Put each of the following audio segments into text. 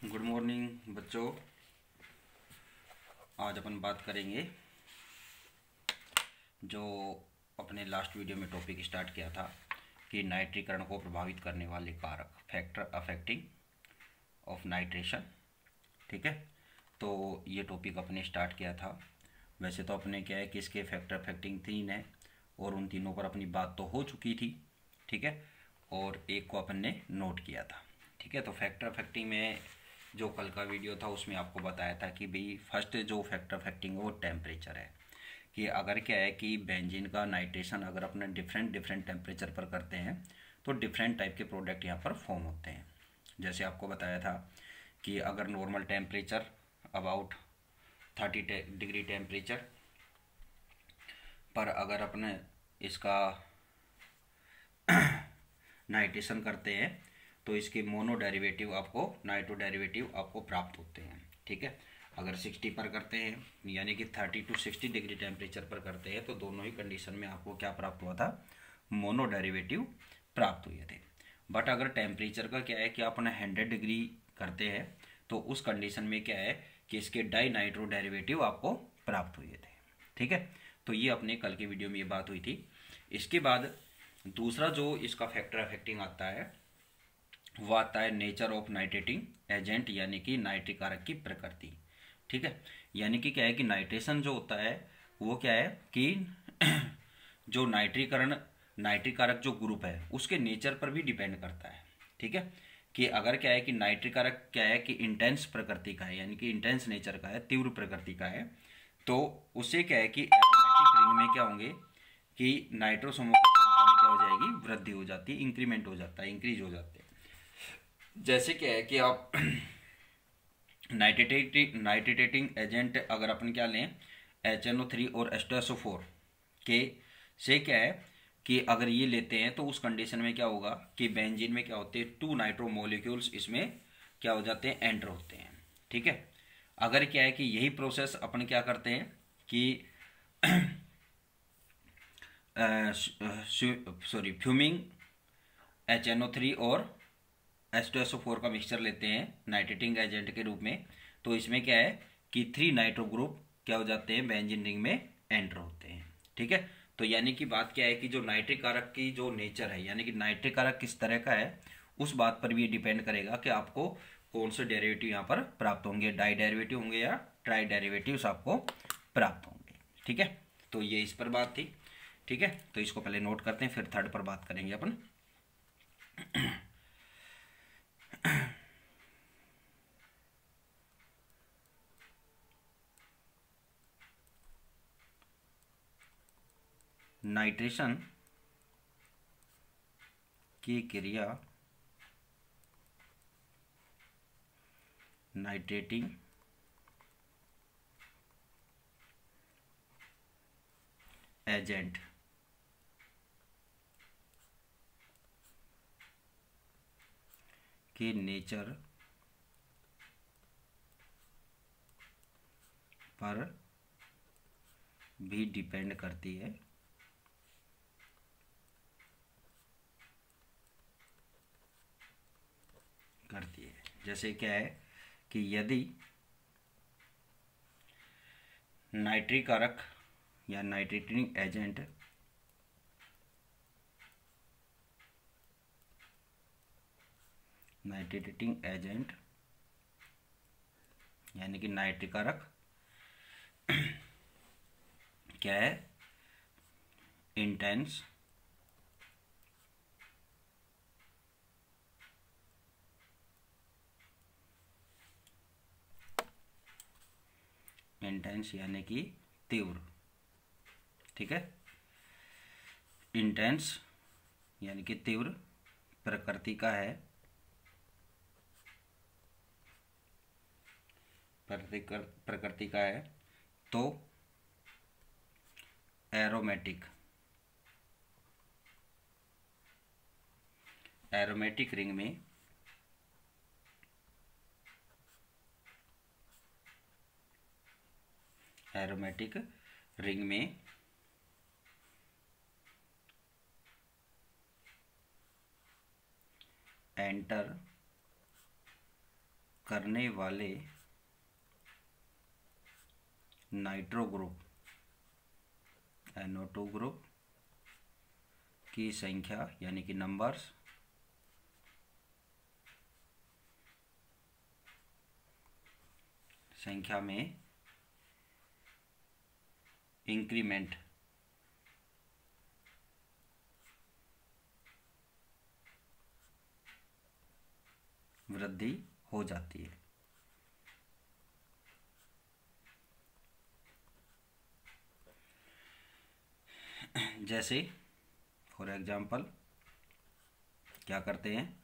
Good morning बच्चों। आज अपन बात करेंगे जो अपने लास्ट वीडियो में टॉपिक स्टार्ट किया था कि नाइट्रीकरण को प्रभावित करने वाले कारक फैक्टर अफेक्टिंग ऑफ नाइट्रेशन। ठीक है, तो ये टॉपिक अपने स्टार्ट किया था। वैसे तो अपने क्या है कि इसके फैक्टर अफेक्टिंग 3 है और उन तीनों पर अपनी बात तो हो चुकी थी। ठीक है, और एक को अपन ने नोट किया था। ठीक है, तो फैक्टर अफेक्टिंग में जो कल का वीडियो था उसमें आपको बताया था कि भाई फर्स्ट जो फैक्टर अफेक्टिंग है वो टेम्परेचर है। कि अगर क्या है कि बेंजीन का नाइट्रेशन अगर अपने डिफरेंट टेम्परेचर पर करते हैं तो डिफरेंट टाइप के प्रोडक्ट यहाँ पर फॉर्म होते हैं। जैसे आपको बताया था कि अगर normal temperature about 30 degree temperature पर अगर अपने इसका नाइट्रेशन करते हैं तो इसके मोनो डेरिवेटिव आपको नाइट्रो डेरिवेटिव आपको प्राप्त होते हैं। ठीक है, अगर 60 पर करते हैं यानी कि 30 to 60 डिग्री टेम्परेचर पर करते हैं तो दोनों ही कंडीशन में आपको क्या प्राप्त हुआ था, मोनो डेरिवेटिव प्राप्त हुए थे। बट अगर टेम्परेचर का क्या है कि अपने 100 डिग्री करते हैं तो उस कंडीशन में क्या है कि इसके डाई नाइट्रो डेरिवेटिव आपको प्राप्त हुए थे। ठीक है, तो ये अपने कल के वीडियो में ये बात हुई थी। इसके बाद दूसरा जो इसका फैक्टर अफेक्टिंग आता है वो आता है नेचर ऑफ नाइट्रेटिंग एजेंट, यानी कि नाइट्रिक कारक की प्रकृति। ठीक है, यानी कि क्या है कि नाइट्रेशन जो होता है वो क्या है कि जो नाइट्रिक कारक जो ग्रुप है उसके नेचर पर भी डिपेंड करता है। ठीक है, कि अगर क्या है कि नाइट्रिक कारक क्या है कि इंटेंस प्रकृति का है, यानी कि इंटेंस नेचर का है, तीव्र प्रकृति का है, तो उससे क्या है कि एरोमेटिक रिंग में क्या होंगे कि नाइट्रोसोमों की संख्या में क्या हो जाएगी, वृद्धि हो जाती है, इंक्रीमेंट हो जाता है, इंक्रीज हो जाते हैं। जैसे क्या है कि आप नाइट्रेटिंग एजेंट अगर अपन क्या लें HNO3 और H2SO4 के से क्या है कि अगर ये लेते हैं तो उस कंडीशन में क्या होगा कि बेंजीन में क्या होते हैं 2 नाइट्रो मॉलिक्यूल्स इसमें क्या हो जाते हैं, एंटर होते हैं। ठीक है, अगर क्या है कि यही प्रोसेस अपन क्या करते हैं कि सॉरी फ्यूमिंग HNO3 और H2SO4 का मिक्सचर लेते हैं नाइट्रेटिंग एजेंट के रूप में, तो इसमें क्या है कि 3 नाइट्रो ग्रुप क्या हो जाते हैं, बेंजीन रिंग में एंटर होते हैं। ठीक है, तो यानी कि बात क्या है कि जो नाइट्रिक कारक की जो नेचर है, यानी कि नाइट्रिक कारक किस तरह का है उस बात पर भी ये डिपेंड करेगा कि आपको कौन से डेरिवेटिव यहाँ पर प्राप्त होंगे, डाई डेरिवेटिव होंगे या ट्राई डेरिवेटिव आपको प्राप्त होंगे। ठीक है, तो ये इस पर बात थी। ठीक है, तो इसको पहले नोट करते हैं फिर थर्ड पर बात करेंगे अपन। नाइट्रेशन की क्रिया नाइट्रेटिंग एजेंट के नेचर पर भी डिपेंड करती है। जैसे क्या है कि यदि नाइट्रिक कारक या नाइट्रेटिंग एजेंट यानी कि नाइट्रिक कारक क्या है, इंटेंस यानी कि तीव्र। ठीक है, इंटेंस यानी कि तीव्र प्रकृति का है, प्रकृति का है, तो एरोमेटिक रिंग में एंटर करने वाले नाइट्रो ग्रुप NO2 ग्रुप की संख्या यानी कि नंबर्स संख्या में इंक्रीमेंट वृद्धि हो जाती है। जैसे फॉर एग्जाम्पल क्या करते हैं,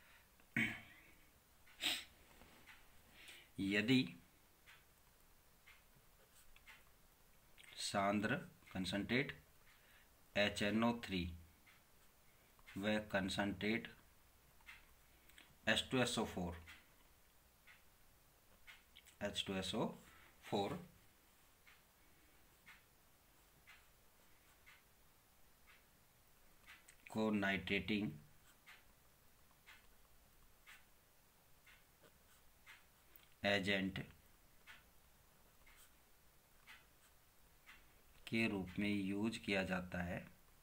यदि सांद्र कंसंट्रेट HNO3 व कंसंट्रेट H2SO4 को नाइट्रेटिंग एजेंट के रूप में यूज किया जाता है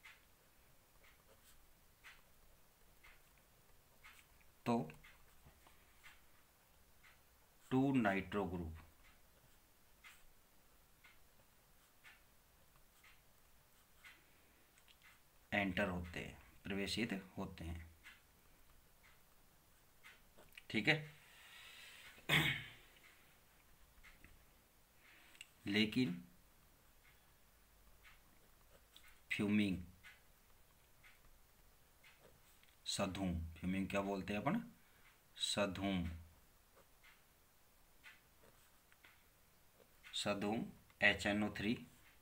तो 2 नाइट्रो ग्रुप एंटर होते हैं, प्रवेशित होते हैं। ठीक है, लेकिन फ्यूमिंग सधूम, फ्यूमिंग क्या बोलते हैं अपन, सधूम HNO3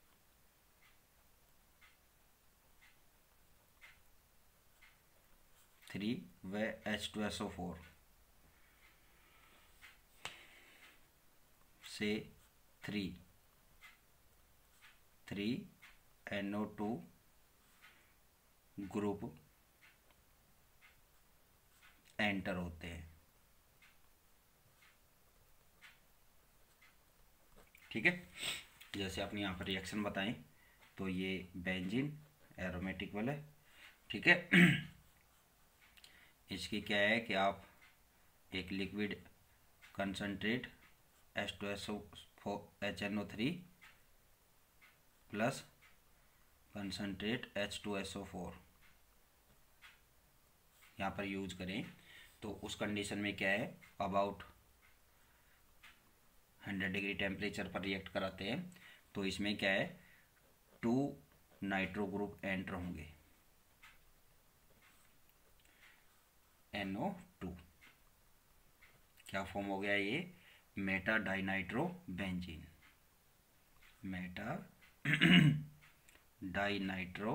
व H2SO4 से 3 NO2 ग्रुप एंटर होते हैं। ठीक है, जैसे आपने यहाँ पर रिएक्शन बताएं तो ये बेंजीन एरोमेटिक वाला है। ठीक है, इसकी क्या है कि आप एक liquid concentrate HNO3 plus concentrate H2SO4 यहाँ पर यूज करें तो उस कंडीशन में क्या है, अबाउट 100 डिग्री टेम्परेचर पर रिएक्ट कराते हैं तो इसमें क्या है 2 नाइट्रो ग्रुप एंटर होंगे NO2। क्या फॉर्म हो गया ये, meta dinitrobenzene, meta dinitro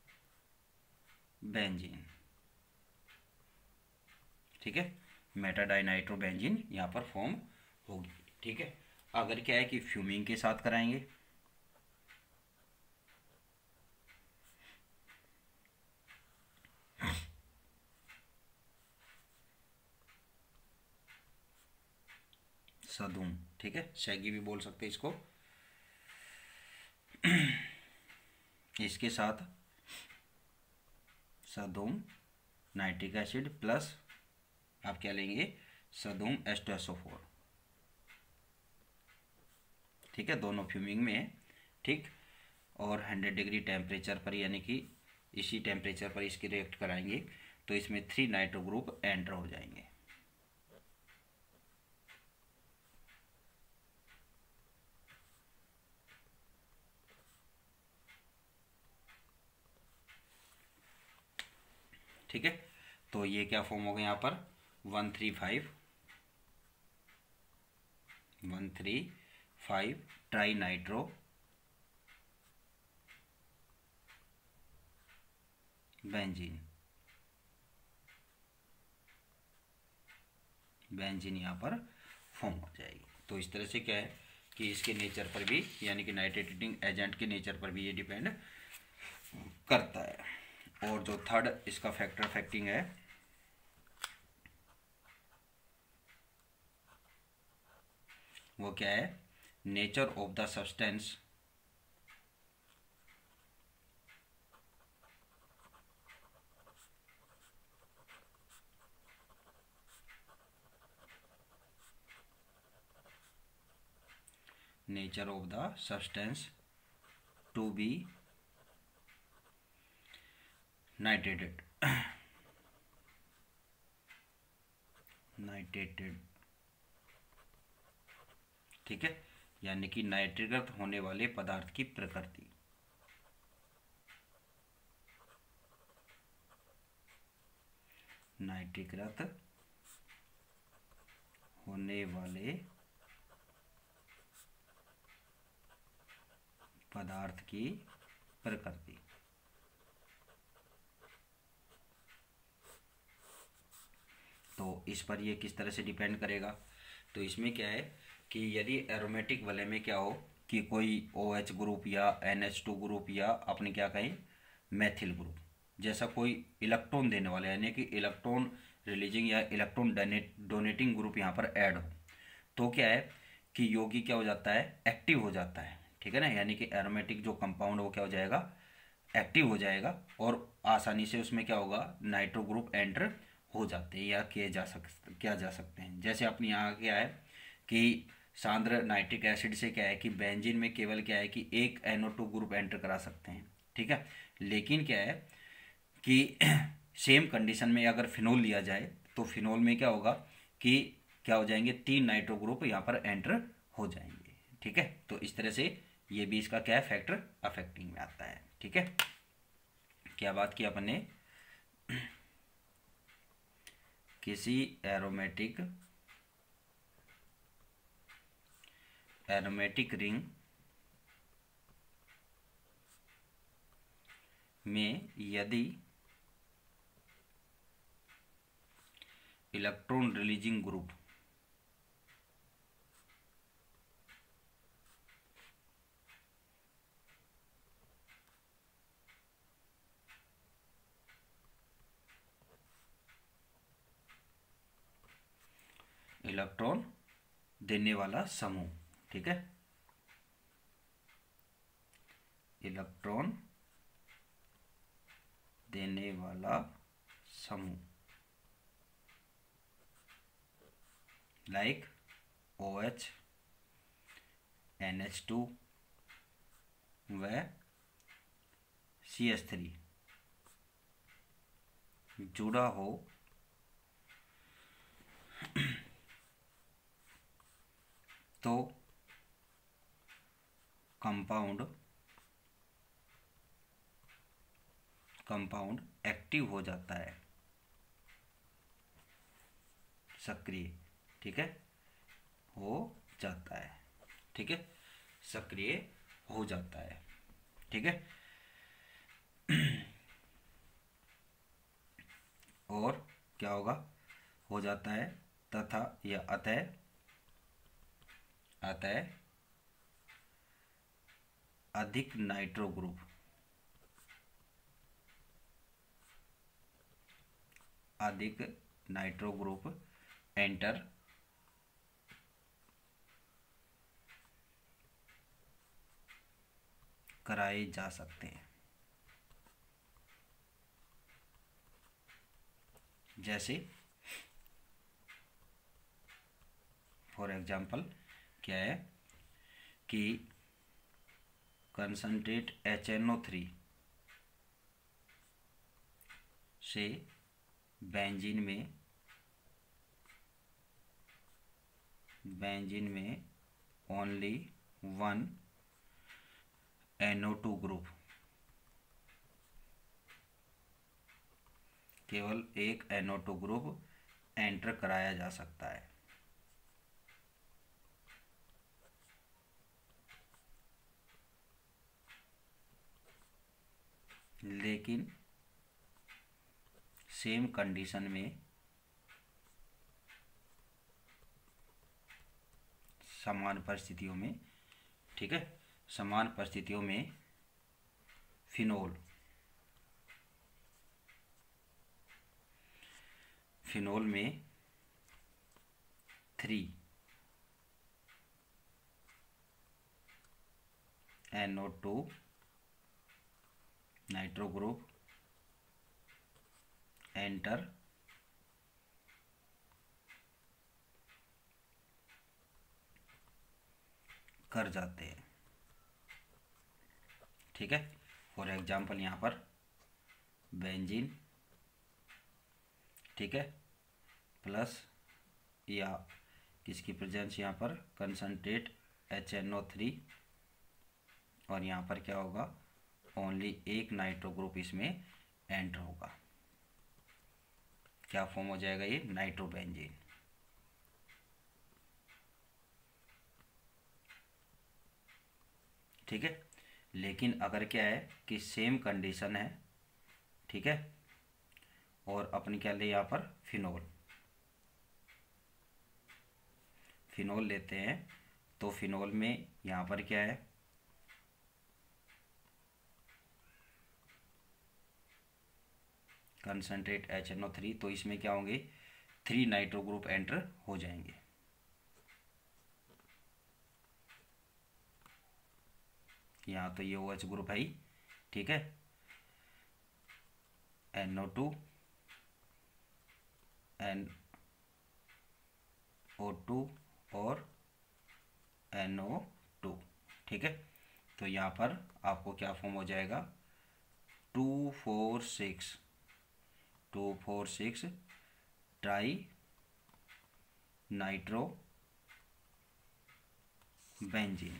benzene. ठीक है, मेटा डाइनाइट्रो बेंजीन यहाँ पर फॉर्म होगी। ठीक है, अगर क्या है कि फ्यूमिंग के साथ कराएंगे सधूम, ठीक है, शैगी भी बोल सकते हैं इसको, इसके साथ सधूम नाइट्रिक एसिड प्लस आप क्या लेंगे सधूम H2SO4। ठीक है, दोनों फ्यूमिंग में है। ठीक, और 100 डिग्री टेम्परेचर पर यानी कि इसी टेम्परेचर पर इसकी रिएक्ट कराएंगे तो इसमें 3 नाइट्रो ग्रुप एंटर हो जाएंगे। ठीक है, तो ये क्या फॉर्म हो गया यहाँ पर 135 ट्राई नाइट्रो बेंजीन, बेंजीन यहाँ पर फॉर्म हो जाएगी। तो इस तरह से क्या है कि इसके नेचर पर भी यानी कि नाइट्रेटिंग एजेंट के नेचर पर भी ये डिपेंड करता है। और जो थर्ड इसका फैक्टर अफेक्टिंग है वो क्या है, nature of the substance, nature of the substance to be nitrated, nitrated, ठीक है, यानी कि नाइट्रीकृत होने वाले पदार्थ की प्रकृति। नाइट्रीकृत होने वाले पदार्थ की प्रकृति। तो इस पर ये किस तरह से डिपेंड करेगा, तो इसमें क्या है कि यदि एरोमेटिक वाले में क्या हो कि कोई OH ग्रुप या NH2 ग्रुप या अपने क्या कहें मैथिल ग्रुप जैसा कोई इलेक्ट्रॉन देने वाला यानी कि इलेक्ट्रॉन रिलीजिंग या इलेक्ट्रॉन डोनेटिंग ग्रुप यहाँ पर ऐड हो, तो क्या है कि यौगिक क्या हो जाता है, एक्टिव हो जाता है, ठीक है ना, यानी कि एरोमेटिक जो कंपाउंड वो क्या हो जाएगा, एक्टिव हो जाएगा और आसानी से उसमें क्या होगा, नाइट्रो ग्रुप एंटर हो जाते हैं या किया जा सकते हैं। जैसे अपने यहाँ क्या है कि सांद्र नाइट्रिक एसिड से क्या है कि बेंजीन में केवल क्या है कि एक NO2 ग्रुप एंटर करा सकते हैं, ठीक है, लेकिन क्या है कि सेम कंडीशन में अगर फिनोल लिया जाए तो फिनोल में क्या होगा कि क्या हो जाएंगे, 3 नाइट्रो ग्रुप यहाँ पर एंटर हो जाएंगे, ठीक है। तो इस तरह से ये भी इसका क्या है, फैक्टर अफेक्टिंग में आता है, ठीक है। क्या बात की अपन ने, किसी एरोमेटिक रिंग में यदि इलेक्ट्रॉन रिलीजिंग ग्रुप इलेक्ट्रॉन देने वाला समूह, ठीक है, इलेक्ट्रॉन देने वाला समूह लाइक OH, NH2 व CH3 जुड़ा हो तो कंपाउंड एक्टिव हो जाता है, सक्रिय, ठीक है, हो जाता है, ठीक है, सक्रिय हो जाता है, ठीक है। और क्या होगा, हो जाता है तथा या अतः अधिक नाइट्रो ग्रुप एंटर कराए जा सकते हैं। जैसे फॉर एग्जाम्पल क्या है कि कंसंट्रेट HNO3 से बेंजीन में ओनली 1 NO2 ग्रुप, केवल एक NO2 ग्रुप एंटर कराया जा सकता है, लेकिन सेम कंडीशन में समान परिस्थितियों में, ठीक है, समान परिस्थितियों में फिनोल में 3 NO2 नाइट्रो ग्रुप एंटर कर जाते हैं। ठीक है, फॉर एग्जाम्पल यहाँ पर बेंजीन, ठीक है, प्लस या किसकी प्रेजेंस यहाँ पर कंसंट्रेट HNO3 और यहाँ पर क्या होगा, ओनली एक नाइट्रो ग्रुप इसमें एंटर होगा। क्या फॉर्म हो जाएगा, ये नाइट्रोबेंजीन। ठीक है, लेकिन अगर क्या है कि सेम कंडीशन है, ठीक है, और अपनी क्या ले यहाँ पर फिनोल लेते हैं, तो फिनोल में यहाँ पर क्या है, कंसंट्रेट HNO3, तो इसमें क्या होंगे, 3 नाइट्रो ग्रुप एंटर हो जाएंगे। यहाँ तो ये OH ग्रुप है ही, ठीक है, NO2 NO2 और NO2, ठीक है। तो यहाँ पर आपको क्या फॉर्म हो जाएगा, 246 ट्राई नाइट्रो बेंजीन।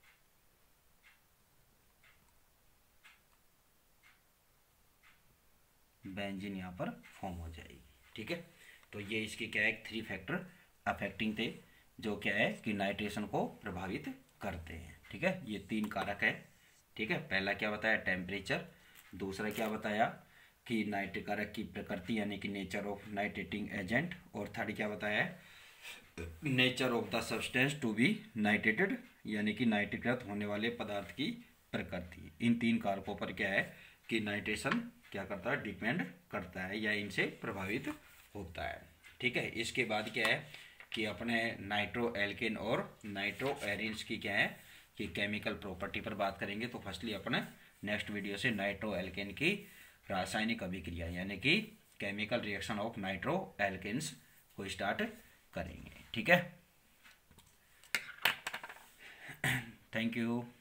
बेंजीन यहाँ पर फॉर्म हो जाएगी। ठीक है, तो ये इसके क्या है, 3 फैक्टर अफेक्टिंग थे, जो क्या है कि नाइट्रेशन को प्रभावित करते हैं। ठीक है, ये 3 कारक है। ठीक है, पहला क्या बताया, टेम्परेचर, दूसरा क्या बताया कि नाइट्रिक कारक की प्रकृति यानी कि नेचर ऑफ नाइट्रेटिंग एजेंट, और थर्ड क्या बताया है, nature of the substance to be nitrated यानी कि नाइट्रीकृत होने वाले पदार्थ की प्रकृति। इन 3 कारकों पर क्या है कि नाइट्रेशन क्या करता है, डिपेंड करता है या इनसे प्रभावित होता है। ठीक है, इसके बाद क्या है कि अपने नाइट्रो एल्केन और नाइट्रो एरिन्स की क्या है कि केमिकल प्रॉपर्टी पर बात करेंगे। तो फर्स्टली अपने नेक्स्ट वीडियो से नाइट्रो एल्केन की रासायनिक अभिक्रिया यानी कि chemical reaction of nitro alkanes को स्टार्ट करेंगे। ठीक है, थैंक यू।